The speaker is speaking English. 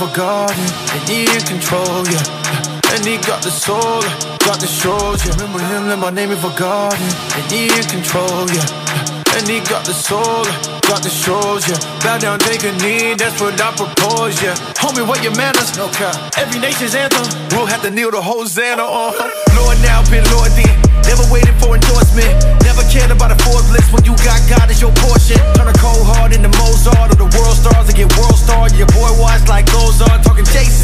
garden, and he in control, yeah. And he got the soul, got the shows, yeah. Remember him, let my name in for garden, and he in control, yeah. And he got the soul, got the shows, yeah. Bow down, take a knee, that's what I propose, yeah. Homie, what your manners? No cap. Every nation's anthem, we'll have to kneel to Hosanna on. Lord now, been Lord then. Never waited for endorsement. Never cared about a Forbes list when you got God as your portion. Turn a cold heart into Mozart or the world stars and get world star. Your boy watch like Gozart, talking Jason.